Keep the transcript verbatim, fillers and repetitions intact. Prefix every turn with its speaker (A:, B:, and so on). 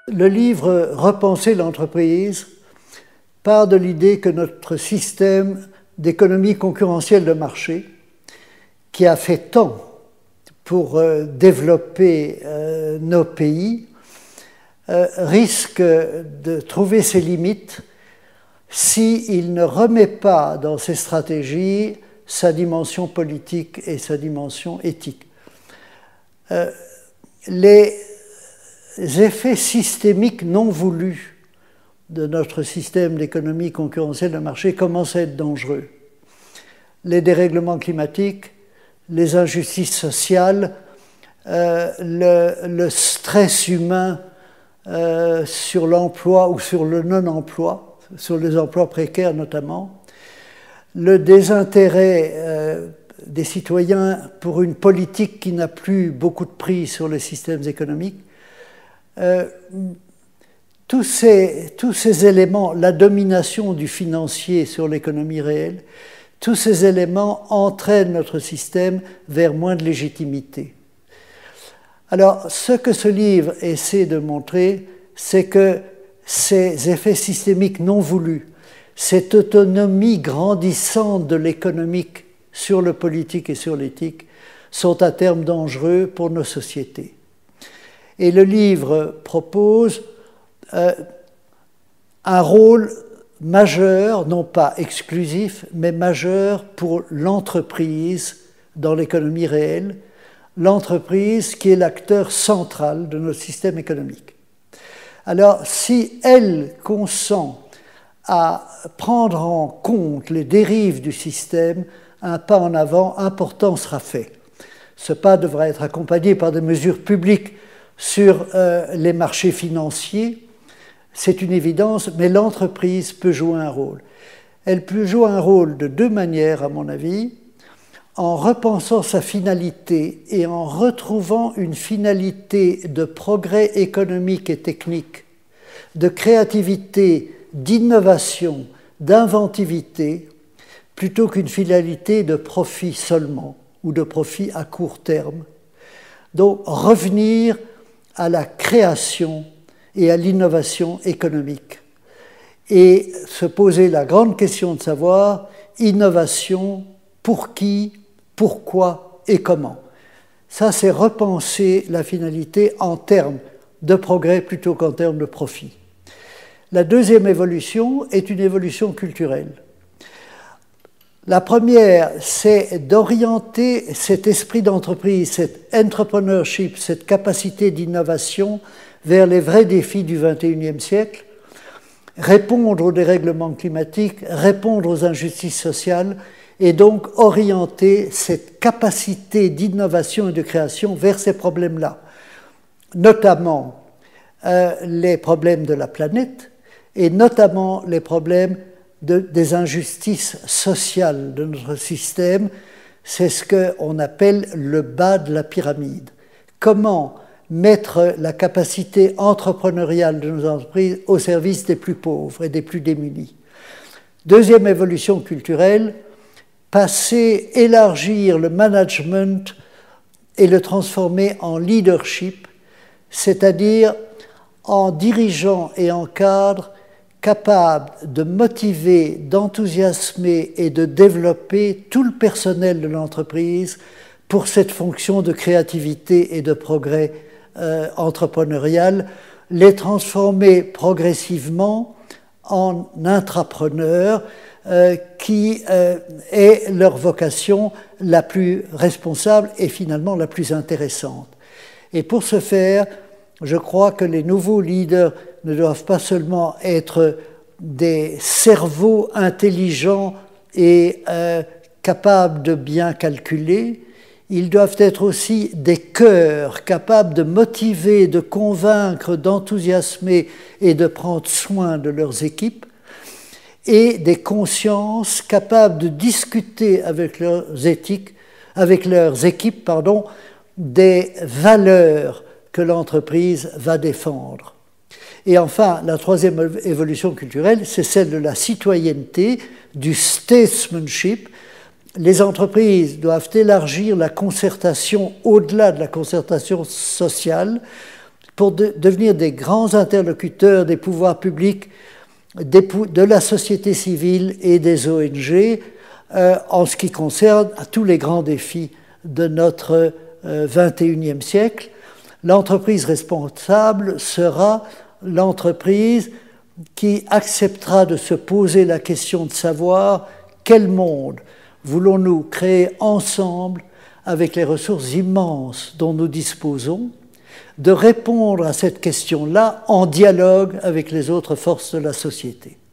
A: Le livre « Repenser l'entreprise » part de l'idée que notre système d'économie concurrentielle de marché, qui a fait tant pour euh, développer euh, nos pays, euh, risque de trouver ses limites s'il ne remet pas dans ses stratégies sa dimension politique et sa dimension éthique. Euh, les effets systémiques non voulus de notre système d'économie concurrentielle de marché commencent à être dangereux. Les dérèglements climatiques, les injustices sociales, euh, le, le stress humain euh, sur l'emploi ou sur le non-emploi, sur les emplois précaires notamment, le désintérêt euh, des citoyens pour une politique qui n'a plus beaucoup de prise sur les systèmes économiques, euh, tous ces, tous ces éléments, la domination du financier sur l'économie réelle, tous ces éléments entraînent notre système vers moins de légitimité. Alors, ce que ce livre essaie de montrer, c'est que ces effets systémiques non voulus, cette autonomie grandissante de l'économique sur le politique et sur l'éthique, sont à terme dangereux pour nos sociétés. Et le livre propose euh, un rôle majeur, non pas exclusif, mais majeur pour l'entreprise dans l'économie réelle, l'entreprise qui est l'acteur central de notre système économique. Alors, si elle consent à prendre en compte les dérives du système, un pas en avant important sera fait. Ce pas devra être accompagné par des mesures publiques sur euh, les marchés financiers. C'est une évidence, mais l'entreprise peut jouer un rôle. Elle peut jouer un rôle de deux manières, à mon avis, en repensant sa finalité et en retrouvant une finalité de progrès économique et technique, de créativité, d'innovation, d'inventivité, plutôt qu'une finalité de profit seulement, ou de profit à court terme. Donc, revenir à la création et à l'innovation économique. Et se poser la grande question de savoir, innovation, pour qui, pourquoi et comment. Ça, c'est repenser la finalité en termes de progrès plutôt qu'en termes de profit. La deuxième évolution est une évolution culturelle. La première, c'est d'orienter cet esprit d'entreprise, cet entrepreneurship, cette capacité d'innovation vers les vrais défis du vingt et unième siècle, répondre aux dérèglements climatiques, répondre aux injustices sociales, et donc orienter cette capacité d'innovation et de création vers ces problèmes-là, notamment euh, les problèmes de la planète et notamment les problèmes de, des injustices sociales de notre système. C'est ce qu'on appelle le bas de la pyramide. Comment mettre la capacité entrepreneuriale de nos entreprises au service des plus pauvres et des plus démunis. Deuxième évolution culturelle, passer, élargir le management et le transformer en leadership, c'est-à-dire en dirigeant et en cadre capable de motiver, d'enthousiasmer et de développer tout le personnel de l'entreprise pour cette fonction de créativité et de progrès euh, entrepreneurial, les transformer progressivement en intrapreneurs euh, qui euh, est leur vocation la plus responsable et finalement la plus intéressante. Et pour ce faire, je crois que les nouveaux leaders ne doivent pas seulement être des cerveaux intelligents et euh, capables de bien calculer, ils doivent être aussi des cœurs capables de motiver, de convaincre, d'enthousiasmer et de prendre soin de leurs équipes, et des consciences capables de discuter avec leurs éthiques, avec leurs équipes, pardon, des valeurs que l'entreprise va défendre. Et enfin, la troisième évolution culturelle, c'est celle de la citoyenneté, du statesmanship. Les entreprises doivent élargir la concertation au-delà de la concertation sociale, pour de, devenir des grands interlocuteurs des pouvoirs publics, des, de la société civile et des O N G euh, en ce qui concerne à tous les grands défis de notre euh, vingt et unième siècle. L'entreprise responsable sera l'entreprise qui acceptera de se poser la question de savoir quel monde voulons-nous créer ensemble avec les ressources immenses dont nous disposons, de répondre à cette question-là en dialogue avec les autres forces de la société.